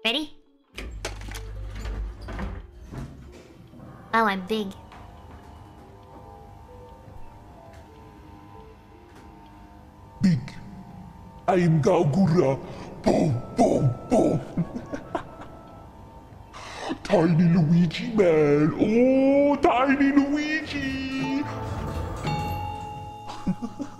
Ready? Oh, I'm big. Big. I am Gaugura. Boom, boom, boom. Tiny Luigi, man. Oh, tiny Luigi.